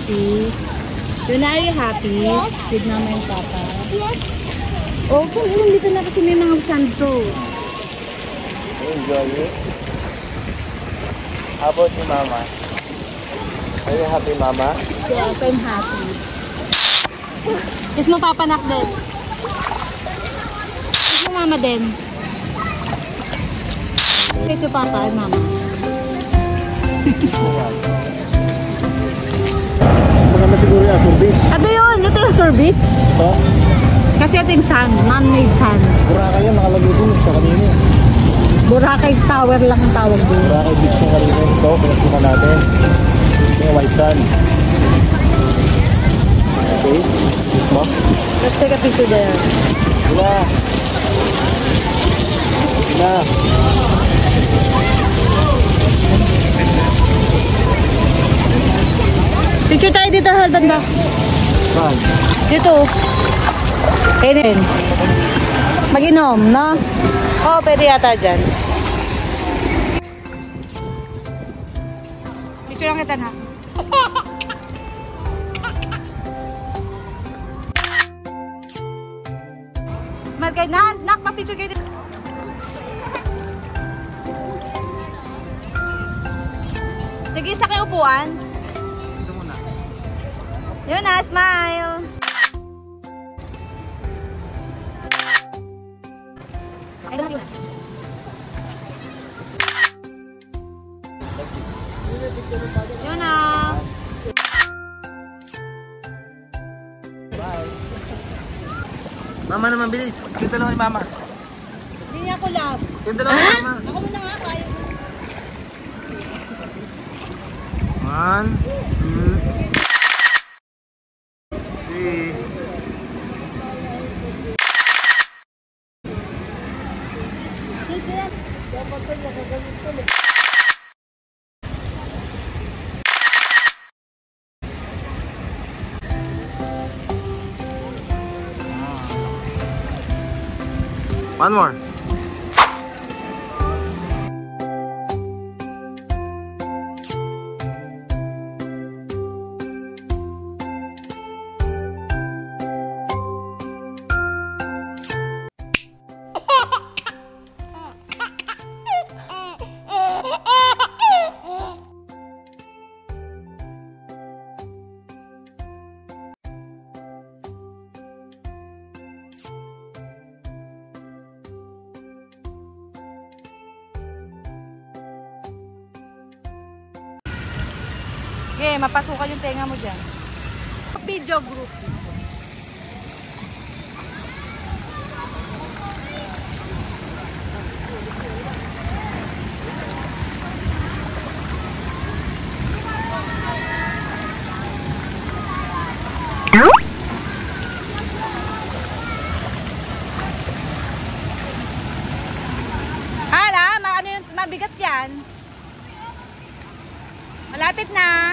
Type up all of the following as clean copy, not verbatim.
happy? Yuna, are you happy? Yes. With mama and papa? Yes. Okay, dito na kasi may mga santo. Enjoy it. How about you, mama? Are you happy, mama? Yes, I'm happy. Kiss mo papa nak din. Kiss mo mama din. Ito papa and mama. Maganda siguro yung Azure Beach. Ano yun? Ito yung Azure Beach? Ito? Kasi ito yung sand, man-made sand. Boracay yan, nakalagay dun sa kanina. Boracay Tower lang ang tawag doon. Boracay Beach yung kanina. Ito, pinagpunta natin. Yung white sand. Okay, kiss mo. Let's take a picture there. Wala. Wala. Picture tayo dito, Halbanda. Saan? Dito. Kainin. Mag-inom, no? Oo, pwede yata dyan. Picture lang kita na. Smile kayo na. Nak, pa-picture kayo dito. Nag-isa kayo upuan? Yun na, smile! Ay, doon na. Yun na. Mama naman, bilis. Yung dalawa ni mama. Hindi niya ako love. Yung dalawa ni mama. Ako muna nga, kaya. 1, 2, 3. One more. Okay, mapasukan yung tenga mo dyan. Video group. Hala, ano yung mabigat yan? Malapit na.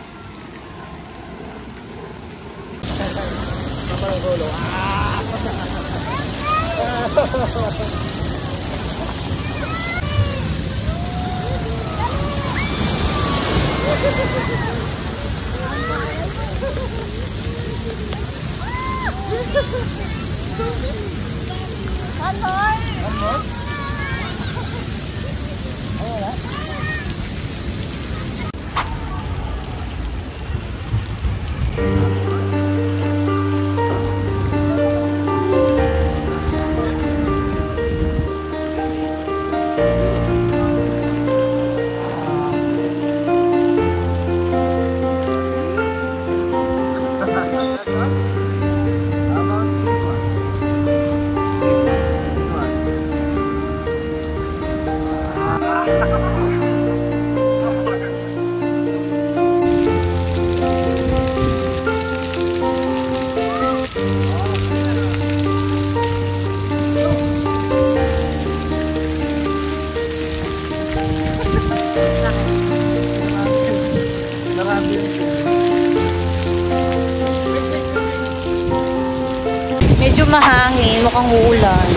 Medyo mahangin, mukhang uulan.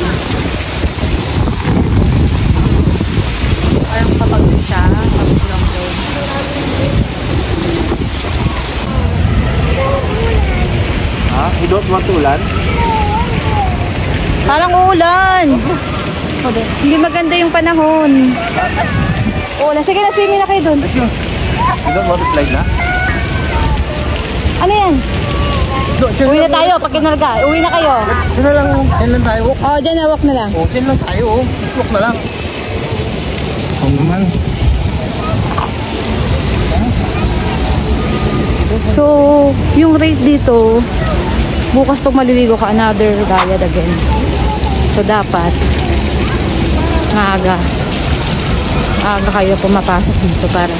Parang kapag siya, kapag lang doon. You don't want to ulan? Parang ulan. Hindi maganda yung panahon. Ulan. Sige na, swimming na kayo dun. Let's go. You don't want to slide na? Ano yan? Uwi na tayo pag kinarga. Uwi na kayo. Diyan na lang, dyan lang tayo. Oh, dyan na, walk na lang. Oh, dyan lang tayo. Walk na lang. Oo naman. So, yung rate dito, bukas pag maliligo ka, another bayad again. So, dapat maaga kayo pumapasok dito para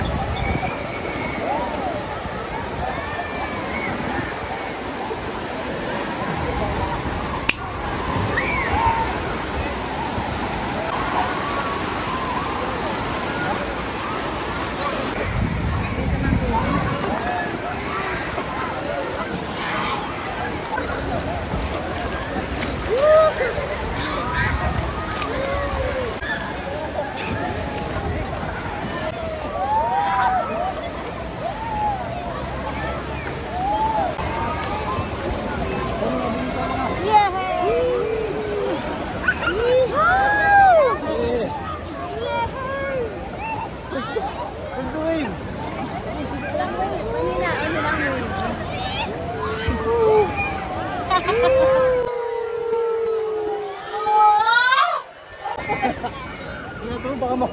baka mo.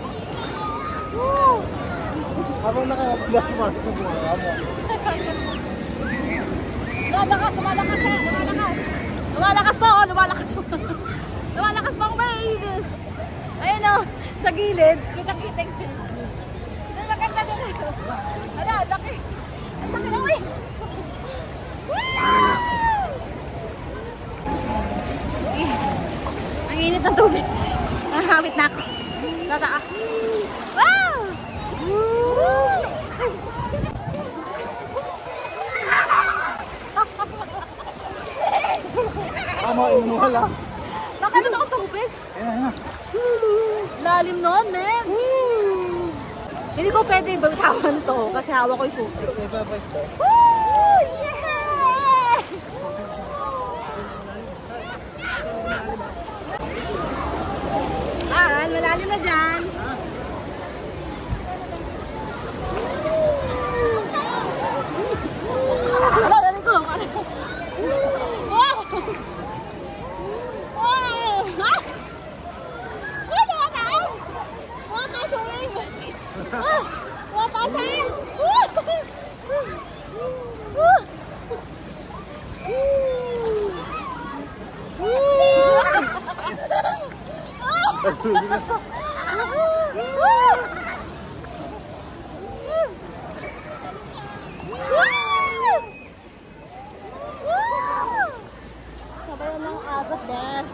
Habang nakakabala sa mga mo. Lumalakas po, lumalakas po. Lumalakas po ako, baby. Ayun o, sa gilid. Kitang-kita. Maganda din ito. Ala, laki. Ang laki na, uy. Ang init ng tubig. Nahawit na ako. Tataak. Wow! Tama, inunuhal ha. Nakakita ako tubig. Ayan. Lalim nun, men. Hindi ko pwede bitawan to kasi hawak ko yung susi. Woo! Yeah! Malalim na dyan. Wala, dali ko. Wow! Wow! Ha? Wala, wataas! Wataas yung wave! Watasan! Sabayan ng agos, Des.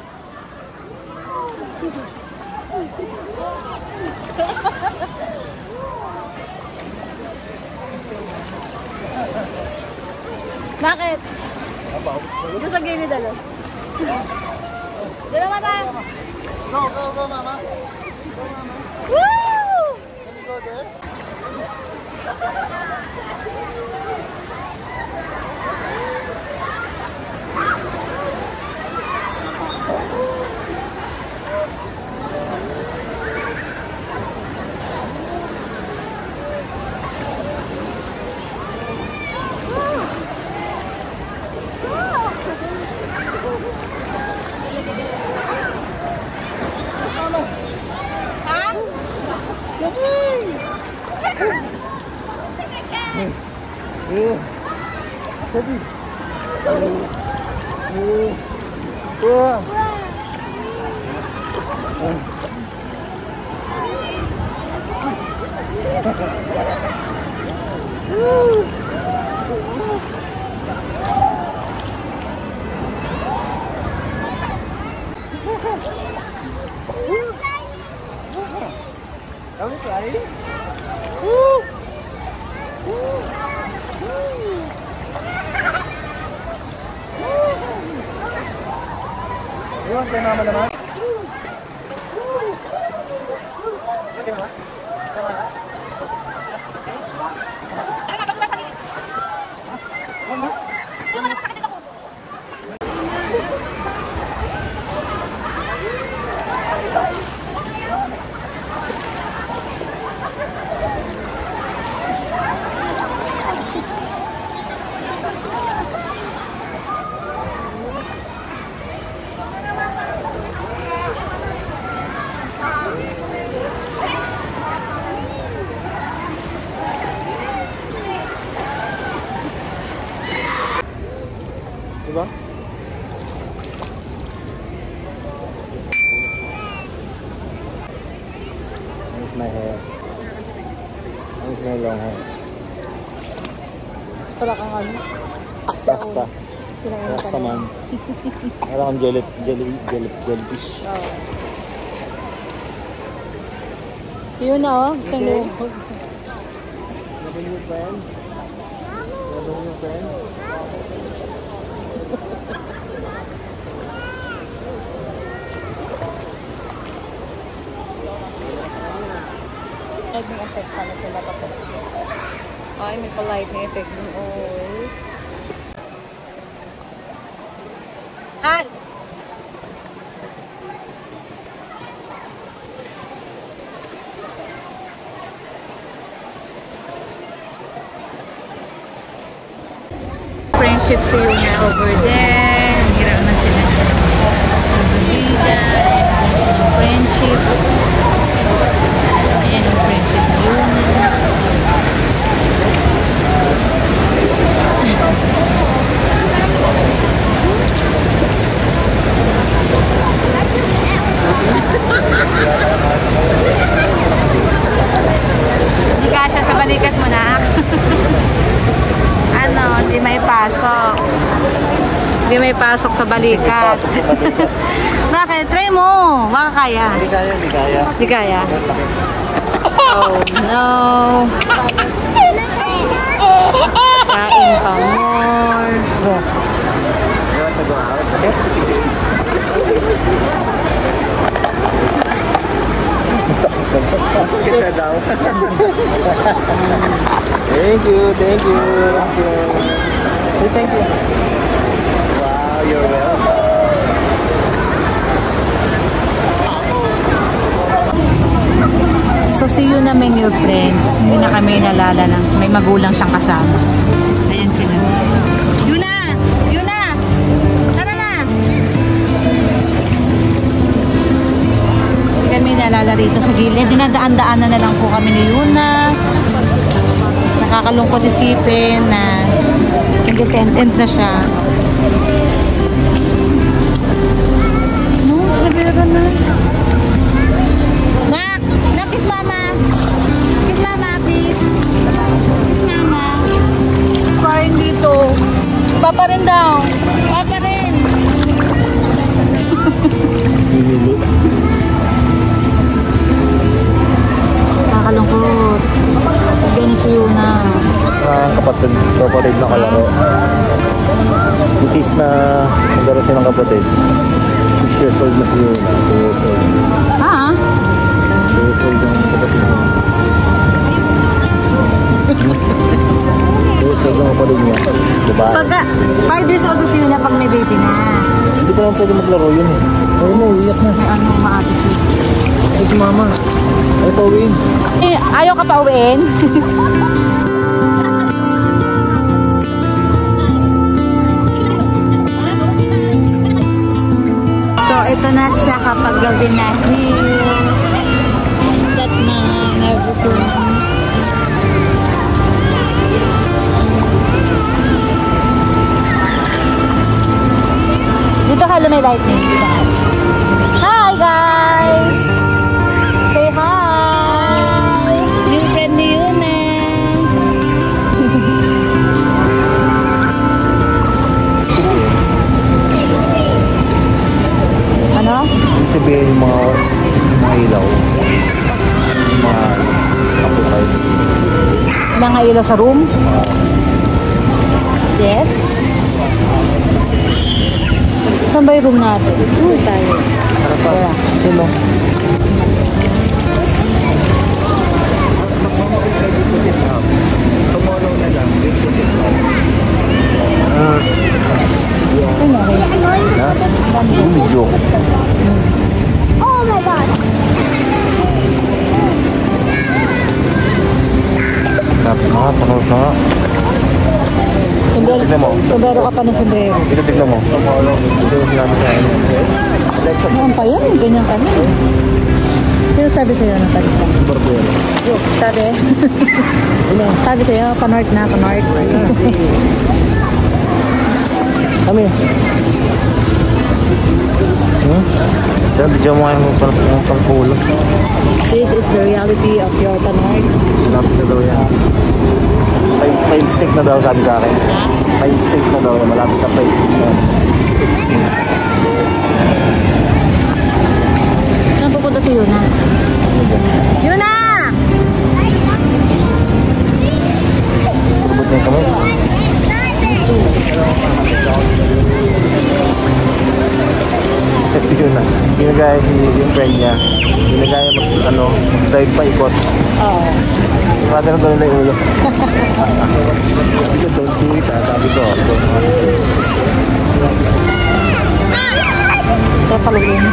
Bakit? Ito sa gini dalos. Dala mata. Go, go, go, mama. Go, mama. Woo! Can you go there? Heavy. Are we flying? Iwan kayo naman naman. Okay naman? Tama na? Tama na? Diba? Here's my hair. Here's my long hair. Wala kang ano? Rasta. Rasta man. Wala kang jellyfish. Oo. Yun na oh. Isang Okay. luho. Loving your friend? Loving your friend? Lightning effect pala sila pa. Ay, may pa-lightning effect din. Oh. Han! Friendship si Yuna over there. Hirap na sila ng Buliga. Friendship. Ayan ang friendship ni Yuna. Hindi kasya sa balikat mo na. Ano, hindi may pasok. Hindi may pasok sa balikat. Bakit? Try mo. Baka kaya. Hindi kaya, hindi kaya. Hindi kaya. Oh no. Kain pa more. No. You want to go out? Okay? Sakit na daw. Thank you, thank you. Thank you. Hey, thank you. Wow, you're welcome. So see you na my new friends. Hindi na kami nalala lang. May magulang siyang kasama. Ayan sila. Yuna! Yuna! Tara na! Kami nalala rito sa gilid. Dinadaan-daanan na lang po kami ni Yuna. Nakakalungkot isipin na independent na siya. No, sabi na. Nak! Nak, kiss mama! Kiss mama, please! Kiss mama! Parang dito. Papa rin daw. Papa rin. Nakakalungkot. Ganun si Yuna. Kapatid na kalaro. Butis na naglaro siya ng kapatid. 6 years old na si Yuna. 2 years old. Ah? 2 years old yung kapatid niya. 2 years old yung kapatid niya. Babae. Pagka 5 years old si Yuna pag may baby na. Hindi pa naman pwede maglaro yun eh. Ayun mo, iyak na. May ano ma-attitude. Ito si mama. Ay, pauwiin. Eh, ayaw ka pa uwiin? So, ito na siya kapag gabi na here. That na everything. Dito ka may lightning. Dito ka. Hi guys! Say hi! New friend ni Yuna. Ano? Ibig sabihin yung mga ilaw. Yung mga kapukay. Mga ilaw sa room? Yes. Saan ba yung room natin? Uy, tayo. Harap pa. Yun o. Tumulong na lang. Ano okay? Na? Video ko. Oh my God! Napakapakot na. Sombrero, Tignan mo. sombrero ka pa ng sombrero. Ito tignan mo. Ito yung sinabi sa akin. Ano pa yun? Ganyan ka na. Sino sabi sa'yo ng talita? Barbero. Sabi? Sabi sa'yo, pa-north na, pa-north. Kami. Kaya video mo nga yung pangkulo. This is the reality of your Panoy. Malapit na daw yan. Five stick na daw sabi sa akin. 5 stick na daw. Malapit na 5 stick na. Saan pupunta si Yuna? Yuna! Pabot na yung kamay. Kasi Yuna. Ginagaya yung friend niya. Ginagaya drive pa ikot. Oo. Mata na tuloy na yung ulo. Don't do it, sabi ko. Kapalugin.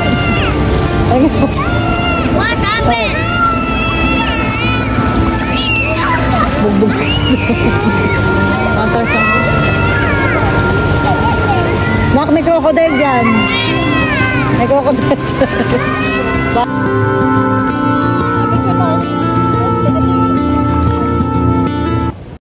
What happened? Bugbog. Masar siya. Nak, may crocodile dyan. May crocodile dyan.